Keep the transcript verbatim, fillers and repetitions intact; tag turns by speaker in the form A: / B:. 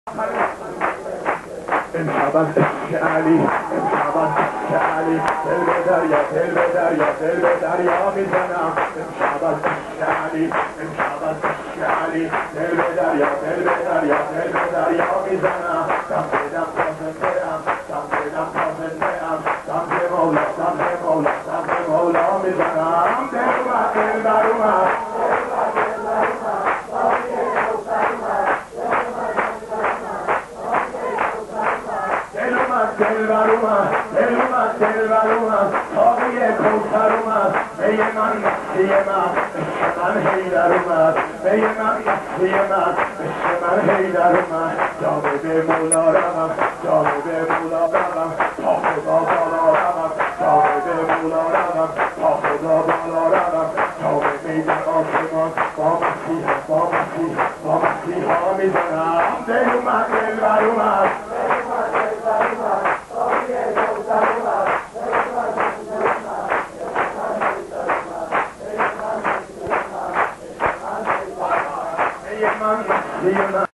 A: امشب از عشق علی، امشب از عشق علی، دل به دریا، دل به دریا، دل به دریا میزنم. امشب از عشق علی، امشب از عشق علی، دل به دریا، دل به دریا، دل به دریا میزنم. دم بدم تا زنده ام، دم بدم تا زنده ام، دم به مولا، دم به مولا، دم به مولا میزنم. دل اومد، دل بر اومد، دل بر اومد، دل اومد، دل بر اومد، تاقی کوثر اومد، می من مستی من، عشق من حیدر اومد، می من مستی من، عشق من حیدر اومد. جانب مولا روم، جانب مولا روم، تا خدا بالا روم، جانب مولا روم، تا خدا بالا روم. جام می در آسمان با مسیحا، با مسیحا، با مسیحا میزنم. دل اومد، دل بر اومد، من مستی من